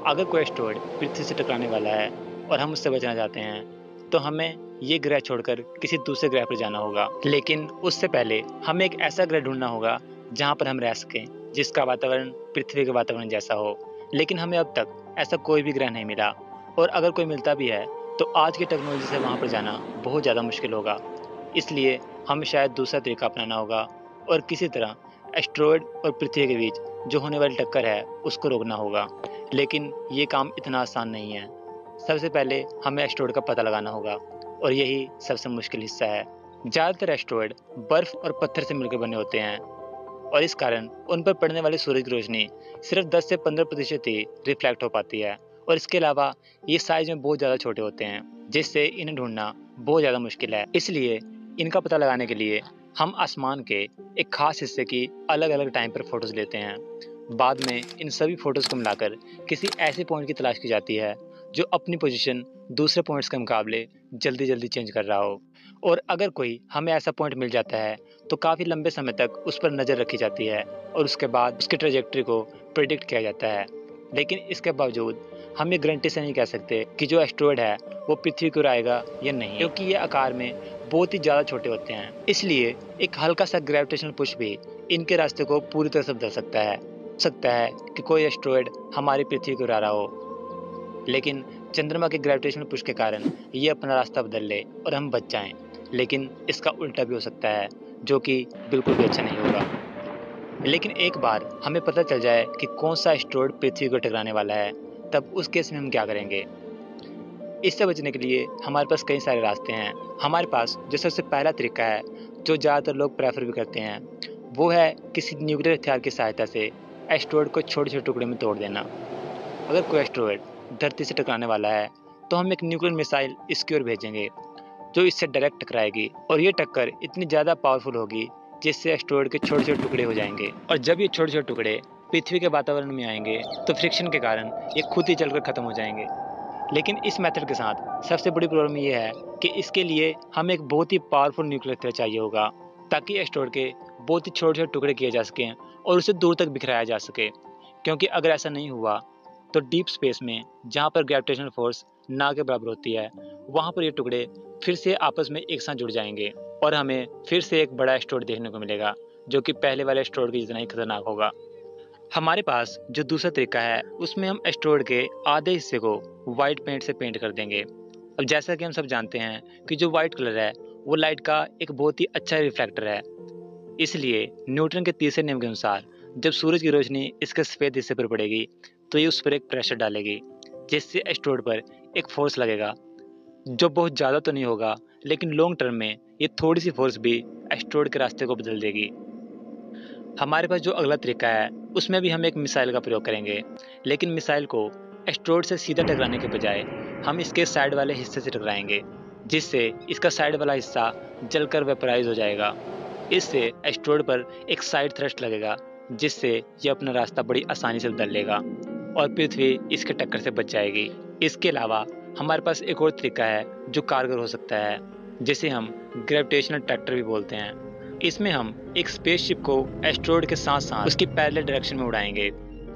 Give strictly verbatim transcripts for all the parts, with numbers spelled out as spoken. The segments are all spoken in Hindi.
अगर कोई एस्टेरॉयड पृथ्वी से टकराने वाला है और हम उससे बचना चाहते हैं, तो हमें ये ग्रह छोड़कर किसी दूसरे ग्रह पर जाना होगा। लेकिन उससे पहले हमें एक ऐसा ग्रह ढूंढना होगा जहाँ पर हम रह सकें, जिसका वातावरण पृथ्वी के वातावरण जैसा हो। लेकिन हमें अब तक ऐसा कोई भी ग्रह नहीं मिला, और अगर कोई मिलता भी है तो आज की टेक्नोलॉजी से वहाँ पर जाना बहुत ज़्यादा मुश्किल होगा। इसलिए हमें शायद दूसरा तरीका अपनाना होगा और किसी तरह एस्टेरॉयड और पृथ्वी के बीच जो होने वाली टक्कर है उसको रोकना होगा। लेकिन ये काम इतना आसान नहीं है। सबसे पहले हमें एस्टेरॉयड का पता लगाना होगा, और यही सबसे मुश्किल हिस्सा है। ज़्यादातर एस्टेरॉयड बर्फ और पत्थर से मिलकर बने होते हैं, और इस कारण उन पर पड़ने वाली सूरज की रोशनी सिर्फ दस से पंद्रह प्रतिशत ही रिफ्लेक्ट हो पाती है। और इसके अलावा ये साइज में बहुत ज़्यादा छोटे होते हैं, जिससे इन्हें ढूंढना बहुत ज़्यादा मुश्किल है। इसलिए इनका पता लगाने के लिए हम आसमान के एक खास हिस्से की अलग अलग टाइम पर फोटोज लेते हैं। बाद में इन सभी फोटोज को मिलाकर किसी ऐसे पॉइंट की तलाश की जाती है जो अपनी पोजीशन दूसरे पॉइंट्स के मुकाबले जल्दी जल्दी चेंज कर रहा हो। और अगर कोई हमें ऐसा पॉइंट मिल जाता है तो काफ़ी लंबे समय तक उस पर नज़र रखी जाती है, और उसके बाद उसकी ट्रेजेक्ट्री को प्रिडिक्ट किया जाता है। लेकिन इसके बावजूद हम ये गारंटी से नहीं कह सकते कि जो एस्टेरॉयड है वो पृथ्वी की ओर आएगा या नहीं, क्योंकि ये आकार में बहुत ही ज़्यादा छोटे होते हैं। इसलिए एक हल्का सा ग्रेविटेशनल पुश भी इनके रास्ते को पूरी तरह से बदल सकता है। हो सकता है कि कोई एस्टेरॉयड हमारी पृथ्वी की ओर आ रहा हो, लेकिन चंद्रमा के ग्रेविटेशनल पुश के कारण ये अपना रास्ता बदल ले और हम बच जाएं। लेकिन इसका उल्टा भी हो सकता है, जो कि बिल्कुल भी अच्छा नहीं होगा। लेकिन एक बार हमें पता चल जाए कि कौन सा एस्टेरॉयड पृथ्वी को टकराने वाला है, तब उस केस में हम क्या करेंगे। इससे बचने के लिए हमारे पास कई सारे रास्ते हैं। हमारे पास जो सबसे पहला तरीका है, जो ज़्यादातर लोग प्रेफर भी करते हैं, वो है किसी न्यूक्लियर हथियार की सहायता से एस्टेरॉयड को छोटे छोटे टुकड़े में तोड़ देना। अगर कोई एस्टेरॉयड धरती से टकराने वाला है तो हम एक न्यूक्लियर मिसाइल इसकी ओर भेजेंगे, जो इससे डायरेक्ट टकराएगी, और ये टक्कर इतनी ज़्यादा पावरफुल होगी जिससे एस्टेरॉयड के छोटे छोटे टुकड़े हो जाएंगे। और जब ये छोटे छोटे टुकड़े पृथ्वी के वातावरण में आएंगे तो फ्रिक्शन के कारण ये खुद ही जलकर खत्म हो जाएंगे। लेकिन इस मेथड के साथ सबसे बड़ी प्रॉब्लम ये है कि इसके लिए हमें एक बहुत ही पावरफुल न्यूक्लियर हथियार चाहिए होगा, ताकि एस्टेरॉयड के बहुत ही छोटे छोटे टुकड़े किए जा सकें और उसे दूर तक बिखराया जा सके। क्योंकि अगर ऐसा नहीं हुआ तो डीप स्पेस में, जहाँ पर ग्रेविटेशनल फोर्स ना के बराबर होती है, वहाँ पर ये टुकड़े फिर से आपस में एक साथ जुड़ जाएंगे और हमें फिर से एक बड़ा एस्टेरॉयड देखने को मिलेगा, जो कि पहले वाले एस्टेरॉयड के जितना ही खतरनाक होगा। हमारे पास जो दूसरा तरीका है, उसमें हम एस्टेरॉयड के आधे हिस्से को वाइट पेंट से पेंट कर देंगे। अब जैसा कि हम सब जानते हैं कि जो वाइट कलर है वो लाइट का एक बहुत ही अच्छा रिफ्लेक्टर है। इसलिए न्यूटन के तीसरे नियम के अनुसार जब सूरज की रोशनी इसके सफ़ेद हिस्से पर पड़ेगी तो ये उस पर एक प्रेशर डालेगी, जिससे एस्टेरॉयड पर एक फोर्स लगेगा, जो बहुत ज़्यादा तो नहीं होगा, लेकिन लॉन्ग टर्म में ये थोड़ी सी फोर्स भी एस्टेरॉयड के रास्ते को बदल देगी। हमारे पास जो अगला तरीका है, उसमें भी हम एक मिसाइल का प्रयोग करेंगे, लेकिन मिसाइल को एस्टेरॉयड से सीधा टकराने के बजाय हम इसके साइड वाले हिस्से से टकराएंगे, जिससे इसका साइड वाला हिस्सा जलकर वेपराइज हो जाएगा। इससे एस्टेरॉयड पर एक साइड थ्रस्ट लगेगा, जिससे ये अपना रास्ता बड़ी आसानी से बदल लेगा और पृथ्वी इसके टक्कर से बच जाएगी। इसके अलावा हमारे पास एक और तरीका है जो कारगर हो सकता है, जिसे हम ग्रेविटेशनल ट्रैक्टर भी बोलते हैं। इसमें हम एक स्पेसशिप को एस्टेरॉयड के साथ साथ उसकी पैरेलल डायरेक्शन में उड़ाएंगे।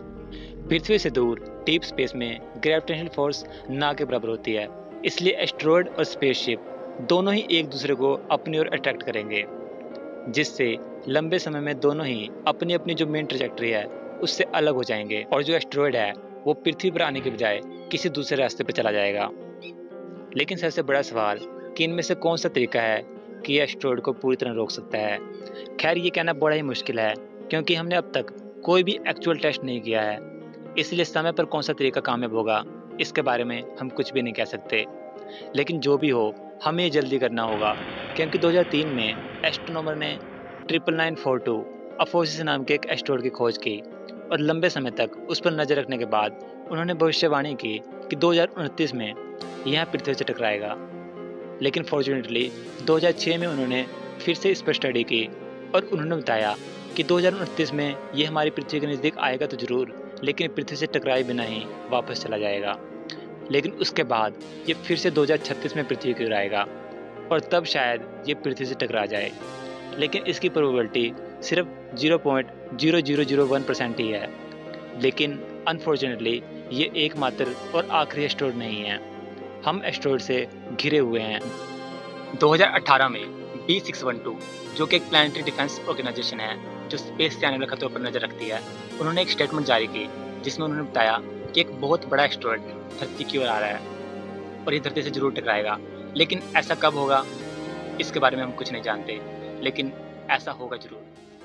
पृथ्वी से दूर डीप स्पेस में ग्रेविटेशनल फोर्स ना के बराबर होती है, इसलिए एस्टेरॉयड और स्पेसशिप दोनों ही एक दूसरे को अपनी ओर अट्रैक्ट करेंगे, जिससे लंबे समय में दोनों ही अपनी अपनी जो मेन ट्रैजेक्टरी है उससे अलग हो जाएंगे, और जो एस्टेरॉयड है वो पृथ्वी पर आने के बजाय किसी दूसरे रास्ते पर चला जाएगा। लेकिन सबसे बड़ा सवाल कि इनमें से कौन सा तरीका है कि एस्टेरॉयड को पूरी तरह रोक सकता है। खैर, ये कहना बड़ा ही मुश्किल है, क्योंकि हमने अब तक कोई भी एक्चुअल टेस्ट नहीं किया है। इसलिए समय पर कौन सा तरीका कामयाब होगा, इसके बारे में हम कुछ भी नहीं कह सकते। लेकिन जो भी हो, हमें ये जल्दी करना होगा, क्योंकि दो हज़ार तीन में एस्ट्रोनॉमर ने triple nine four two Apophis नाम के एक एस्टेरॉयड की खोज की, और लंबे समय तक उस पर नज़र रखने के बाद उन्होंने भविष्यवाणी की कि दो हज़ार उनतीस में यह पृथ्वी से टकराएगा। लेकिन फॉर्चुनेटली दो हज़ार छह में उन्होंने फिर से इस पर स्टडी की, और उन्होंने बताया कि दो हज़ार उनतीस में ये हमारी पृथ्वी के नज़दीक आएगा तो ज़रूर, लेकिन पृथ्वी से टकराए बिना ही वापस चला जाएगा। लेकिन उसके बाद ये फिर से दो हज़ार छत्तीस में पृथ्वी की ओर आएगा, और तब शायद ये पृथ्वी से टकरा जाए। लेकिन इसकी प्रोबेबिलिटी सिर्फ zero point zero zero zero one percent ही है। लेकिन अनफॉर्चुनेटली ये एकमात्र और आखिरी एस्टेरॉयड नहीं है। हम एस्टेरॉयड से घिरे हुए हैं। दो हज़ार अठारह में बी सिक्स वन टू, जो कि एक प्लानिटरी डिफेंस ऑर्गेनाइजेशन है जो स्पेस से आने वाले खतरों पर नजर रखती है, उन्होंने एक स्टेटमेंट जारी की जिसमें उन्होंने बताया कि एक बहुत बड़ा एस्टेरॉयड धरती की ओर आ रहा है और ये धरती से जरूर टकराएगा। लेकिन ऐसा कब होगा, इसके बारे में हम कुछ नहीं जानते, लेकिन ऐसा होगा जरूर।